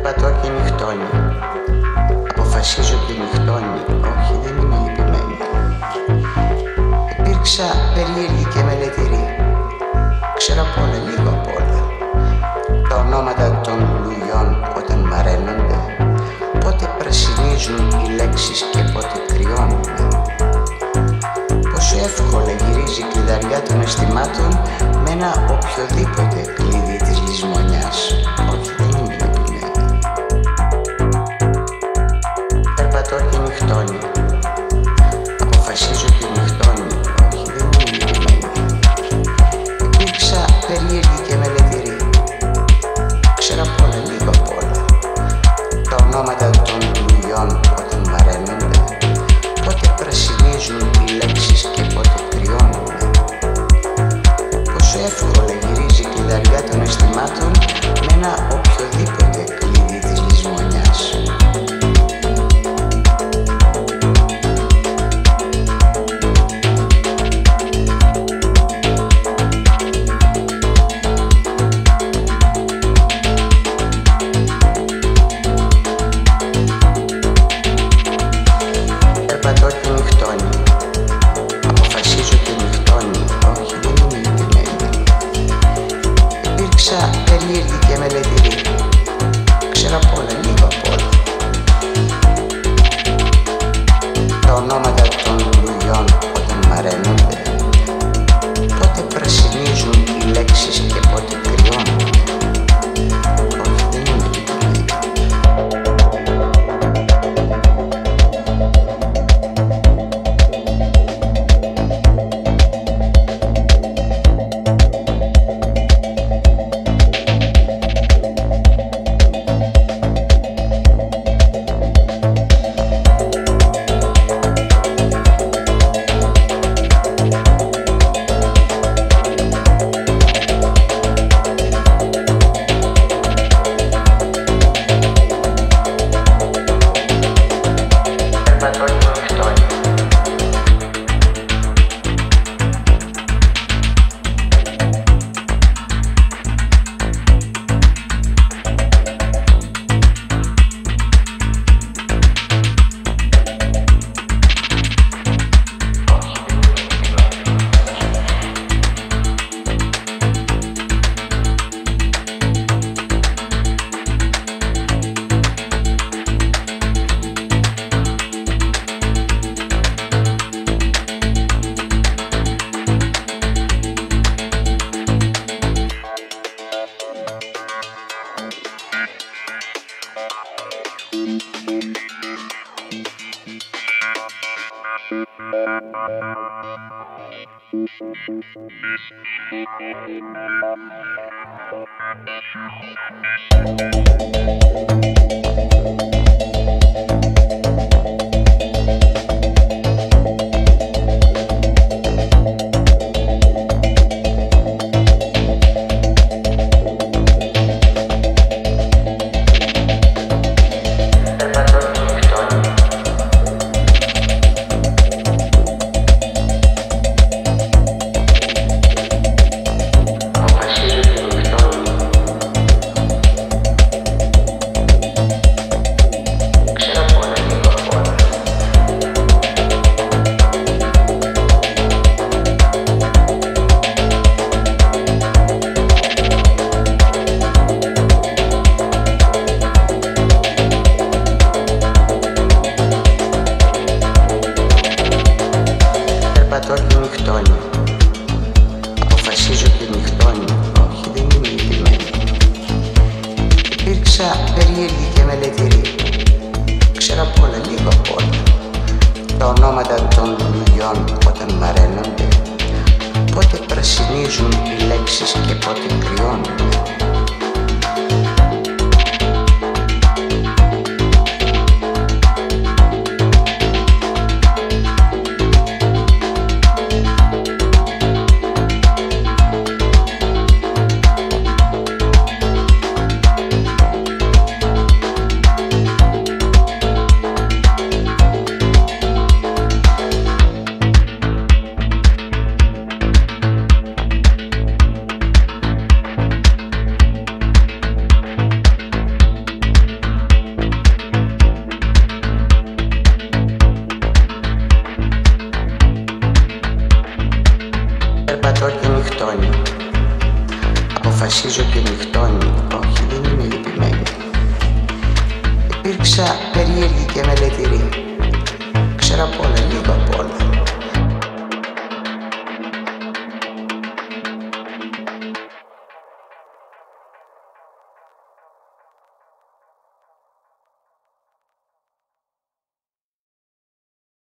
Περπατώ και νυχτώνει. Αποφασίζω και νυχτώνει. Όχι, δεν είμαι λυπημένη. Υπήρξα περίεργη και μελετηρή. Ξέρω απ' όλα, λίγο απ' όλα. Τα ονόματα των λουλουδιών όταν μαραίνονται, πότε πρασινίζουν οι λέξεις και πότε κρυώνουν. Πόσο εύκολα γυρίζει η κλειδαριά των αισθημάτων με ένα οποιοδήποτε κλειδί της λησμονιάς. Όχι, δεν είμαι λυπημένη. Περπατώ και νυχτώνει. Αποφασίζω και νυχτώνει. Όχι, δεν είμαι λυπημένη. Υπήρξα περίεργη και μελετηρή. Ξέρω απ' όλα, λίγο απ' όλα. Τα ονόματα των λουλουδιών όταν μαραίνονται, πότε πρασινίζουν οι λέξεις και πότε κρυώνουν. Πόσο εύκολα γυρίζει η κλειδαριά των αισθημάτων με ένα οποιοδήποτε κλειδί της λησμονιάς. Περπατώ και νυχτώνει. Αποφασίζω και νυχτώνει. Όχι, δεν είμαι λυπημένη. Υπήρξα περίεργη και μελετηρή. Ξέρω απ' όλα, λίγο απ' όλα. Τα ονόματα των λουλουδιών όταν μαραίνονται, πότε πρασινίζουν οι λέξεις και πότε κρυώνουν. Όχι, δεν είμαι λυπημένη. Περπατώ και νυχτώνει. Αποφασίζω και νυχτώνει. Όχι, δεν είμαι λυπημένη. Υπήρξα περίεργη και μελετηρή. Ξέρω απ' όλα, λίγο απ' όλα. Τα ονόματα των λουλουδιών όταν μαραίνονται, πότε πρασινίζουν οι λέξεις και πότε κρυώνουν. Περπατώ και νυχτώνει. Αποφασίζω και νυχτώνει. Όχι, δεν είμαι λυπημένη. Υπήρξα περίεργη και μελετηρή. Ξέρω απ' όλα, λίγο απ' όλα.